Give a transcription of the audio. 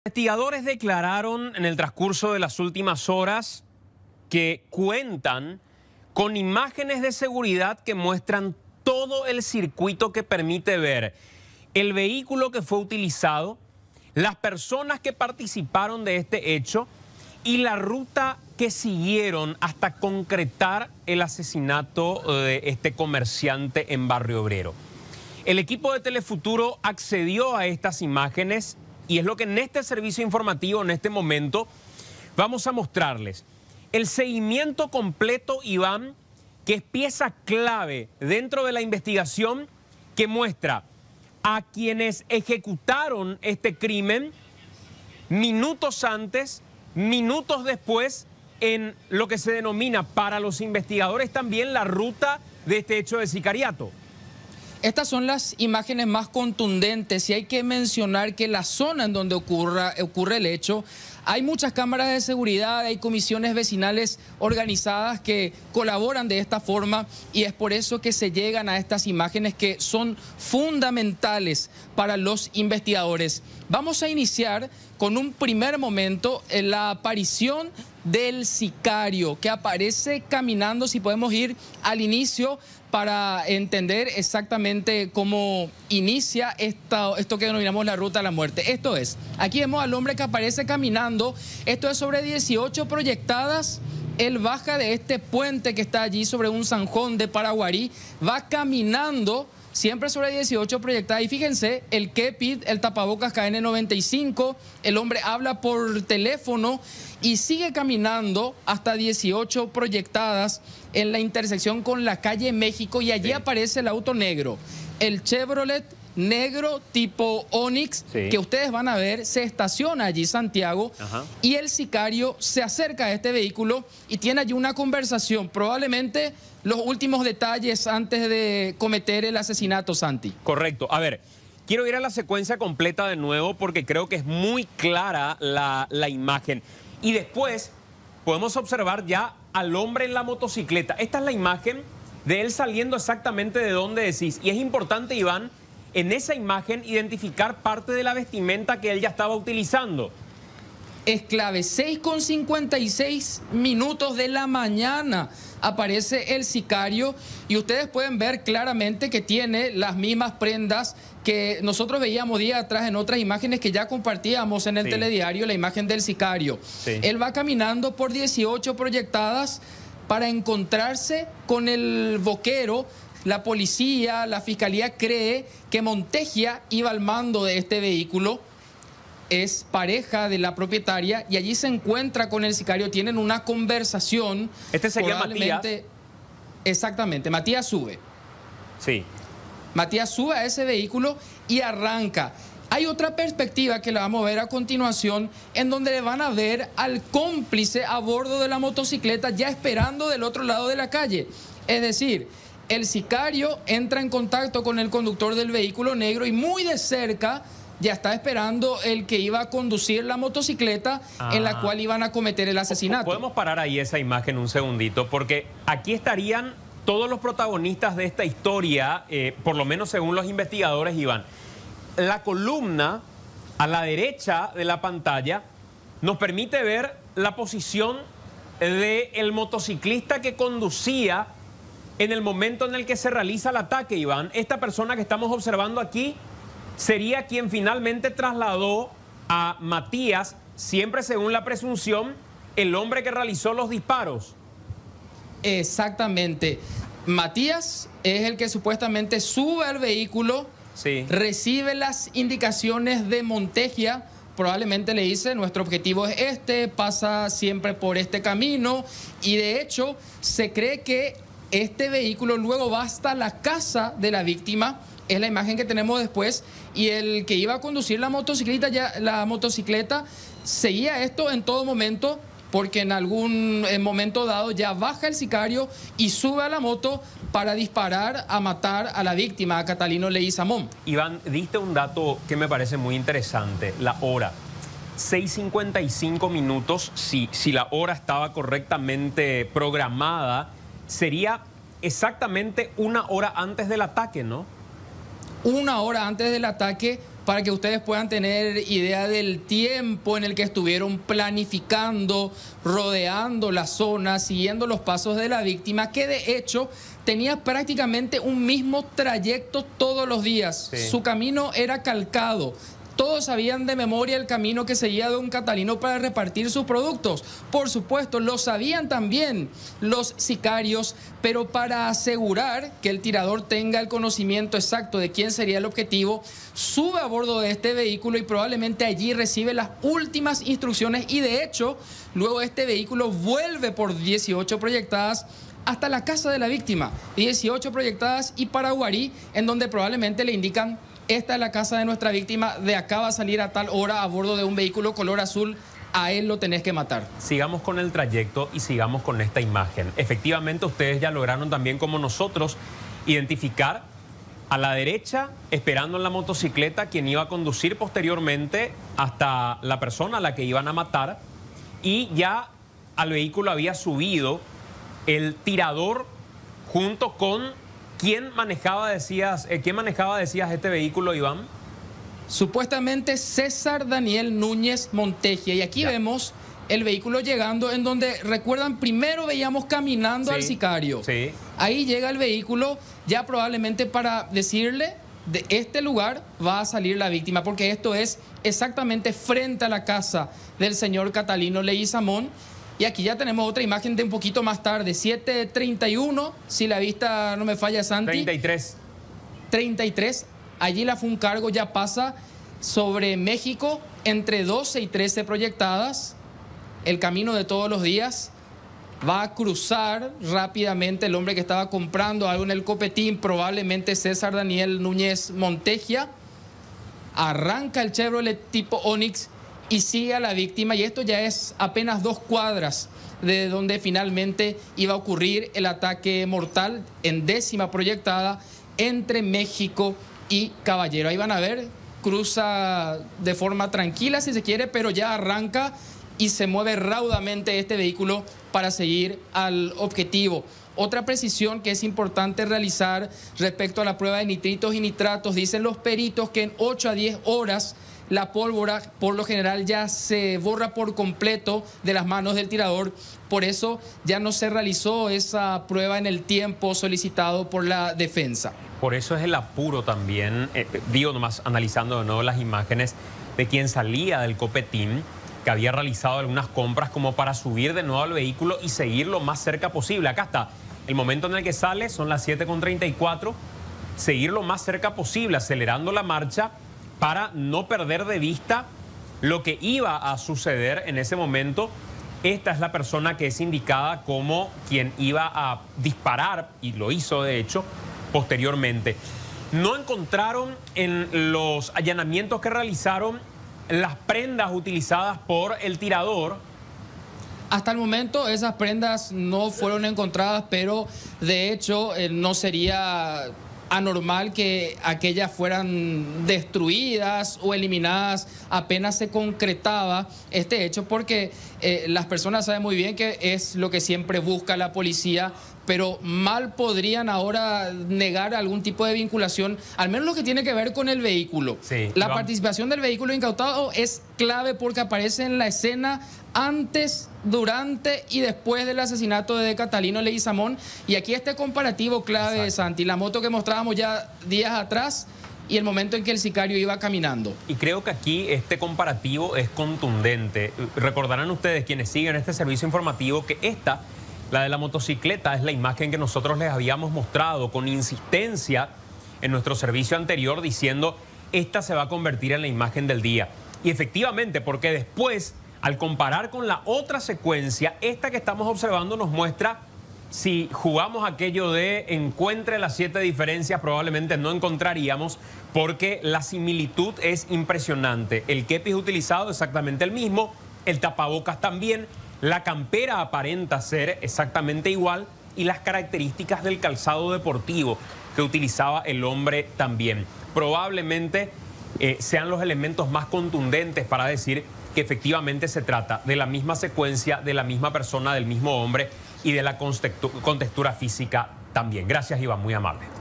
Investigadores declararon en el transcurso de las últimas horas que cuentan con imágenes de seguridad que muestran todo el circuito que permite ver el vehículo que fue utilizado, las personas que participaron de este hecho y la ruta que siguieron hasta concretar el asesinato de este comerciante en Barrio Obrero. El equipo de Telefuturo accedió a estas imágenes y es lo que en este servicio informativo, en este momento, vamos a mostrarles. El seguimiento completo, Iván, que es pieza clave dentro de la investigación que muestra a quienes ejecutaron este crimen minutos antes, minutos después, en lo que se denomina para los investigadores también la ruta de este hecho de sicariato. Estas son las imágenes más contundentes y hay que mencionar que la zona en donde ocurre el hecho, hay muchas cámaras de seguridad, hay comisiones vecinales organizadas que colaboran de esta forma y es por eso que se llegan a estas imágenes que son fundamentales para los investigadores. Vamos a iniciar con un primer momento en la aparición del sicario que aparece caminando, si podemos ir al inicio para entender exactamente cómo inicia esto que denominamos la ruta a la muerte. Esto es, aquí vemos al hombre que aparece caminando, esto es sobre 18 proyectadas, él baja de este puente que está allí sobre un zanjón de Paraguarí, va caminando siempre sobre 18 proyectadas y fíjense, el kepis, el tapabocas KN95, el hombre habla por teléfono y sigue caminando hasta 18 proyectadas en la intersección con la calle México y allí aparece el auto negro, el Chevrolet negro tipo Onix, que ustedes van a ver, se estaciona allí Santiago y el sicario se acerca a este vehículo y tiene allí una conversación, probablemente los últimos detalles antes de cometer el asesinato, Santi. Correcto. A ver, quiero ir a la secuencia completa de nuevo porque creo que es muy clara la imagen. Y después podemos observar ya al hombre en la motocicleta. Esta es la imagen de él saliendo exactamente de donde decís. Y es importante, Iván, en esa imagen identificar parte de la vestimenta que él ya estaba utilizando. Es clave, 6:56 minutos de la mañana aparece el sicario y ustedes pueden ver claramente que tiene las mismas prendas que nosotros veíamos días atrás en otras imágenes que ya compartíamos en el telediario, la imagen del sicario. Él va caminando por 18 proyectadas para encontrarse con el boquero. La policía, la fiscalía cree que Montegia iba al mando de este vehículo, es pareja de la propietaria y allí se encuentra con el sicario, tienen una conversación. Este sería Matías. Exactamente, Matías sube. Sí. Matías sube a ese vehículo y arranca. Hay otra perspectiva que la vamos a ver a continuación en donde le van a ver al cómplice a bordo de la motocicleta ya esperando del otro lado de la calle. Es decir, el sicario entra en contacto con el conductor del vehículo negro y muy de cerca ya está esperando el que iba a conducir la motocicleta en la cual iban a cometer el asesinato. Podemos parar ahí esa imagen un segundito, porque aquí estarían todos los protagonistas de esta historia, por lo menos según los investigadores, Iván. La columna a la derecha de la pantalla nos permite ver la posición del motociclista que conducía en el momento en el que se realiza el ataque, Iván. Esta persona que estamos observando aquí sería quien finalmente trasladó a Matías, siempre según la presunción, el hombre que realizó los disparos. Exactamente. Matías es el que supuestamente sube al vehículo, recibe las indicaciones de Montegia, probablemente le dice, nuestro objetivo es este, pasa siempre por este camino, y de hecho se cree que este vehículo luego va hasta la casa de la víctima. Es la imagen que tenemos después y el que iba a conducir la motocicleta seguía esto en todo momento porque en algún momento dado ya baja el sicario y sube a la moto para disparar a matar a la víctima, a Catalino Leguizamón. Iván, diste un dato que me parece muy interesante, la hora. 6:55 minutos, si la hora estaba correctamente programada, sería exactamente una hora antes del ataque, ¿no? Una hora antes del ataque, para que ustedes puedan tener idea del tiempo en el que estuvieron planificando, rodeando la zona, siguiendo los pasos de la víctima, que de hecho tenía prácticamente un mismo trayecto todos los días. Sí. Su camino era calcado. Todos sabían de memoria el camino que seguía don Catalino para repartir sus productos. Por supuesto, lo sabían también los sicarios, pero para asegurar que el tirador tenga el conocimiento exacto de quién sería el objetivo, sube a bordo de este vehículo y probablemente allí recibe las últimas instrucciones y de hecho, luego este vehículo vuelve por 18 proyectadas hasta la casa de la víctima. 18 proyectadas y para Huarí, en donde probablemente le indican: esta es la casa de nuestra víctima, de acá va a salir a tal hora a bordo de un vehículo color azul, a él lo tenés que matar. Sigamos con el trayecto y sigamos con esta imagen. Efectivamente, ustedes ya lograron también, como nosotros, identificar a la derecha, esperando en la motocicleta, quien iba a conducir posteriormente hasta la persona a la que iban a matar, y ya al vehículo había subido el tirador junto con... ¿Quién manejaba, decías, este vehículo, Iván? Supuestamente César Daniel Núñez Montegia. Y aquí vemos el vehículo llegando, en donde, recuerdan, primero veíamos caminando al sicario. Sí. Ahí llega el vehículo, ya probablemente para decirle: de este lugar va a salir la víctima, porque esto es exactamente frente a la casa del señor Catalino Leguizamón. Y aquí ya tenemos otra imagen de un poquito más tarde, 7:31, si la vista no me falla, Santi. 33. Allí la Funcargo ya pasa sobre México entre 12 y 13 proyectadas. El camino de todos los días. Va a cruzar rápidamente el hombre que estaba comprando algo en el Copetín, probablemente César Daniel Núñez Montegia. Arranca el Chevrolet tipo Onix y sigue a la víctima, y esto ya es apenas 2 cuadras de donde finalmente iba a ocurrir el ataque mortal en 10ª proyectada entre México y Caballero. Ahí van a ver, cruza de forma tranquila si se quiere, pero ya arranca y se mueve raudamente este vehículo para seguir al objetivo. Otra precisión que es importante realizar respecto a la prueba de nitritos y nitratos: dicen los peritos que en 8 a 10 horas la pólvora por lo general ya se borra por completo de las manos del tirador. Por eso ya no se realizó esa prueba en el tiempo solicitado por la defensa. Por eso es el apuro también, digo nomás analizando de nuevo las imágenes de quien salía del Copetín, que había realizado algunas compras como para subir de nuevo al vehículo y seguir lo más cerca posible. Acá está, el momento en el que sale, son las 7:34, seguir lo más cerca posible, acelerando la marcha para no perder de vista lo que iba a suceder en ese momento. Esta es la persona que es indicada como quien iba a disparar, y lo hizo de hecho posteriormente. No encontraron en los allanamientos que realizaron las prendas utilizadas por el tirador. Hasta el momento esas prendas no fueron encontradas, pero de hecho no sería anormal que aquellas fueran destruidas o eliminadas apenas se concretaba este hecho, porque las personas saben muy bien que es lo que siempre busca la policía, pero mal podrían ahora negar algún tipo de vinculación, al menos lo que tiene que ver con el vehículo. Sí, la participación del vehículo incautado es clave porque aparece en la escena antes, durante y después del asesinato de Catalino Leguizamón. Y aquí este comparativo clave, exacto, Santi, la moto que mostrábamos ya días atrás y el momento en que el sicario iba caminando. Y creo que aquí este comparativo es contundente. Recordarán ustedes, quienes siguen este servicio informativo, que esta, la de la motocicleta, es la imagen que nosotros les habíamos mostrado con insistencia en nuestro servicio anterior, diciendo: esta se va a convertir en la imagen del día. Y efectivamente, porque después, al comparar con la otra secuencia, esta que estamos observando nos muestra, si jugamos aquello de encuentre las 7 diferencias, probablemente no encontraríamos, porque la similitud es impresionante. El kepis utilizado exactamente el mismo, el tapabocas también, la campera aparenta ser exactamente igual, y las características del calzado deportivo que utilizaba el hombre también. Probablemente sean los elementos más contundentes para decir que efectivamente se trata de la misma secuencia, de la misma persona, del mismo hombre y de la contextura física también. Gracias, Iván, muy amable.